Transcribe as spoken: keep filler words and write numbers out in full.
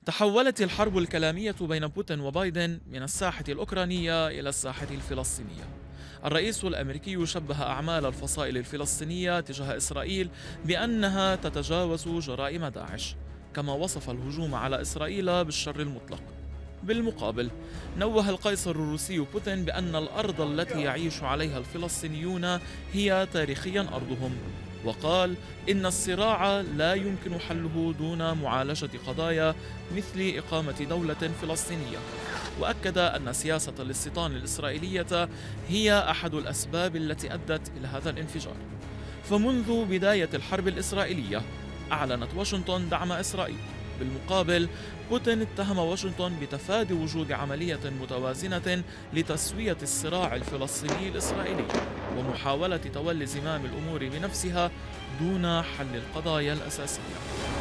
تحولت الحرب الكلامية بين بوتين وبايدن من الساحة الأوكرانية إلى الساحة الفلسطينية. الرئيس الأمريكي شبه أعمال الفصائل الفلسطينية تجاه إسرائيل بأنها تتجاوز جرائم داعش، كما وصف الهجوم على إسرائيل بالشر المطلق. بالمقابل، نوه القيصر الروسي بوتين بأن الأرض التي يعيش عليها الفلسطينيون هي تاريخيا أرضهم، وقال إن الصراع لا يمكن حله دون معالجة قضايا مثل إقامة دولة فلسطينية. وأكد أن سياسة الاستيطان الإسرائيلية هي أحد الأسباب التي أدت إلى هذا الانفجار. فمنذ بداية الحرب الإسرائيلية أعلنت واشنطن دعم إسرائيل. بالمقابل، بوتين اتهم واشنطن بتفادي وجود عملية متوازنة لتسوية الصراع الفلسطيني الإسرائيلي ومحاولة تولي زمام الأمور بنفسها دون حل القضايا الأساسية.